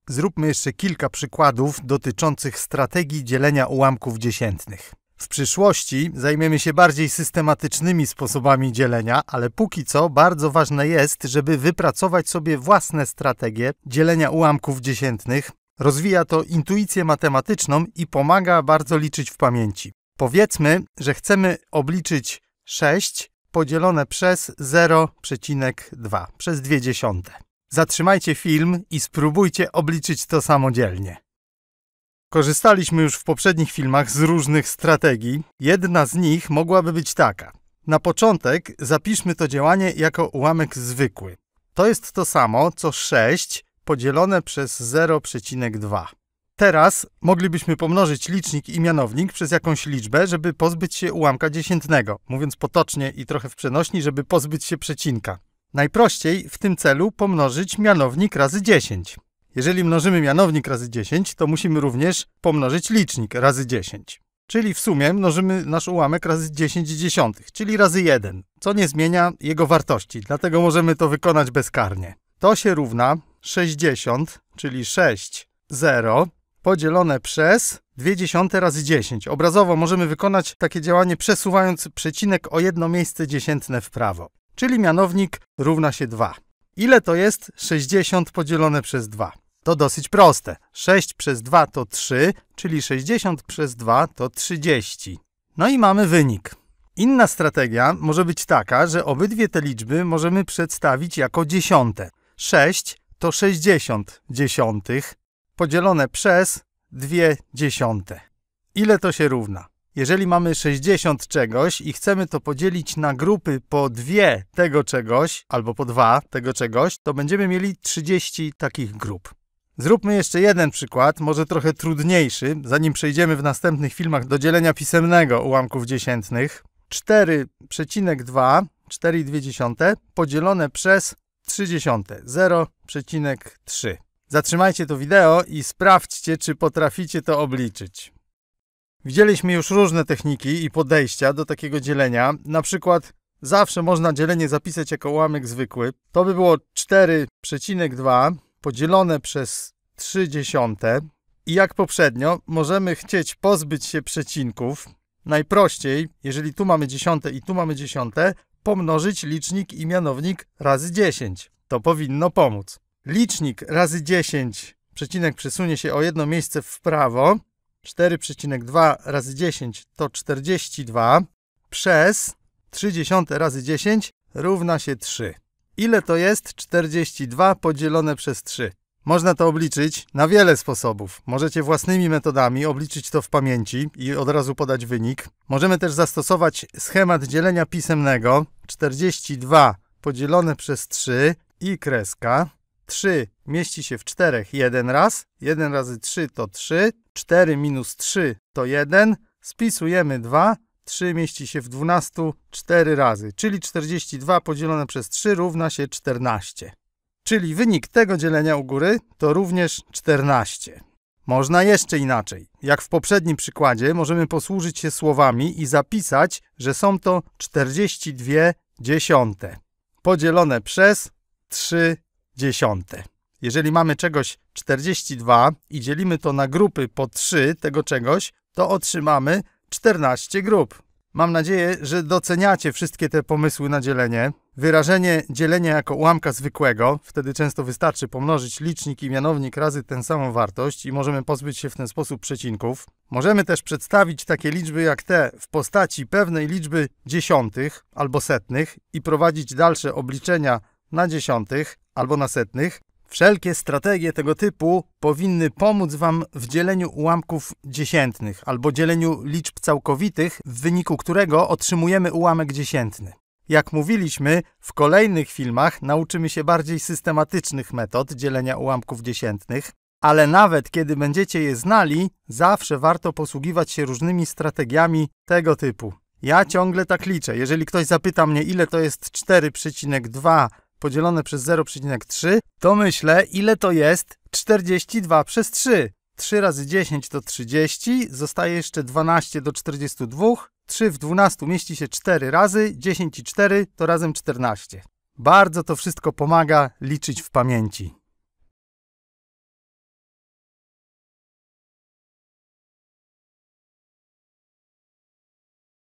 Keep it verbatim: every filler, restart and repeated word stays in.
Zróbmy jeszcze kilka przykładów dotyczących strategii dzielenia ułamków dziesiętnych. W przyszłości zajmiemy się bardziej systematycznymi sposobami dzielenia, ale póki co bardzo ważne jest, żeby wypracować sobie własne strategie dzielenia ułamków dziesiętnych. Rozwija to intuicję matematyczną i pomaga bardzo liczyć w pamięci. Powiedzmy, że chcemy obliczyć sześć podzielone przez zero przecinek dwa, przez dwie dziesiąte. Zatrzymajcie film i spróbujcie obliczyć to samodzielnie. Korzystaliśmy już w poprzednich filmach z różnych strategii. Jedna z nich mogłaby być taka. Na początek zapiszmy to działanie jako ułamek zwykły. To jest to samo, co sześć podzielone przez zero przecinek dwa. Teraz moglibyśmy pomnożyć licznik i mianownik przez jakąś liczbę, żeby pozbyć się ułamka dziesiętnego. Mówiąc potocznie i trochę w przenośni, żeby pozbyć się przecinka. Najprościej w tym celu pomnożyć mianownik razy dziesięć. Jeżeli mnożymy mianownik razy dziesięć, to musimy również pomnożyć licznik razy dziesięć. Czyli w sumie mnożymy nasz ułamek razy dziesięć dziesiątych, czyli razy jeden, co nie zmienia jego wartości, dlatego możemy to wykonać bezkarnie. To się równa sześćdziesiąt, czyli sześć, zero, podzielone przez dwie dziesiąte razy dziesięć. Obrazowo możemy wykonać takie działanie przesuwając przecinek o jedno miejsce dziesiętne w prawo. Czyli mianownik równa się dwa. Ile to jest sześćdziesiąt podzielone przez dwa? To dosyć proste. sześć przez dwa to trzy, czyli sześćdziesiąt przez dwa to trzydzieści. No i mamy wynik. Inna strategia może być taka, że obydwie te liczby możemy przedstawić jako dziesiąte. sześć to sześćdziesiąt dziesiątych podzielone przez dwie dziesiąte. Ile to się równa? Jeżeli mamy sześćdziesiąt czegoś i chcemy to podzielić na grupy po dwie tego czegoś, albo po dwa tego czegoś, to będziemy mieli trzydzieści takich grup. Zróbmy jeszcze jeden przykład, może trochę trudniejszy, zanim przejdziemy w następnych filmach do dzielenia pisemnego ułamków dziesiętnych. cztery przecinek dwa, cztery i dwie dziesiąte podzielone przez trzy dziesiąte, zero przecinek trzy. Zatrzymajcie to wideo i sprawdźcie, czy potraficie to obliczyć. Widzieliśmy już różne techniki i podejścia do takiego dzielenia. Na przykład zawsze można dzielenie zapisać jako ułamek zwykły. To by było cztery przecinek dwa podzielone przez trzy dziesiąte. I jak poprzednio, możemy chcieć pozbyć się przecinków. Najprościej, jeżeli tu mamy dziesiąte i tu mamy dziesiąte, pomnożyć licznik i mianownik razy dziesięć. To powinno pomóc. Licznik razy dziesięć, przecinek przesunie się o jedno miejsce w prawo. cztery przecinek dwa razy dziesięć to czterdzieści dwa przez trzy dziesiąte razy dziesięć równa się trzy. Ile to jest czterdzieści dwa podzielone przez trzy? Można to obliczyć na wiele sposobów. Możecie własnymi metodami obliczyć to w pamięci i od razu podać wynik. Możemy też zastosować schemat dzielenia pisemnego. czterdzieści dwa podzielone przez trzy i kreska. trzy mieści się w czterech jeden raz. jeden razy trzy to trzy. cztery minus trzy to jeden. Spisujemy dwa. trzy mieści się w dwunastu cztery razy. Czyli czterdzieści dwa podzielone przez trzy równa się czternaście. Czyli wynik tego dzielenia u góry to również czternaście. Można jeszcze inaczej. Jak w poprzednim przykładzie możemy posłużyć się słowami i zapisać, że są to czterdzieści dwie dziesiąte podzielone przez trzy dziesiąte. Jeżeli mamy czegoś czterdzieści dwa i dzielimy to na grupy po trzy tego czegoś, to otrzymamy czternaście grup. Mam nadzieję, że doceniacie wszystkie te pomysły na dzielenie. Wyrażenie dzielenia jako ułamka zwykłego, wtedy często wystarczy pomnożyć licznik i mianownik razy tę samą wartość i możemy pozbyć się w ten sposób przecinków. Możemy też przedstawić takie liczby jak te w postaci pewnej liczby dziesiątych albo setnych i prowadzić dalsze obliczenia na dziesiątych albo na setnych. Wszelkie strategie tego typu powinny pomóc Wam w dzieleniu ułamków dziesiętnych albo dzieleniu liczb całkowitych, w wyniku którego otrzymujemy ułamek dziesiętny. Jak mówiliśmy, w kolejnych filmach nauczymy się bardziej systematycznych metod dzielenia ułamków dziesiętnych, ale nawet kiedy będziecie je znali, zawsze warto posługiwać się różnymi strategiami tego typu. Ja ciągle tak liczę. Jeżeli ktoś zapyta mnie, ile to jest cztery przecinek dwa podzielone przez zero przecinek trzy, to myślę, ile to jest czterdzieści dwa przez trzy. trzy razy dziesięć to trzydzieści, zostaje jeszcze dwanaście do czterdziestu dwóch, trzy w dwunastu mieści się cztery razy, dziesięć i cztery to razem czternaście. Bardzo to wszystko pomaga liczyć w pamięci.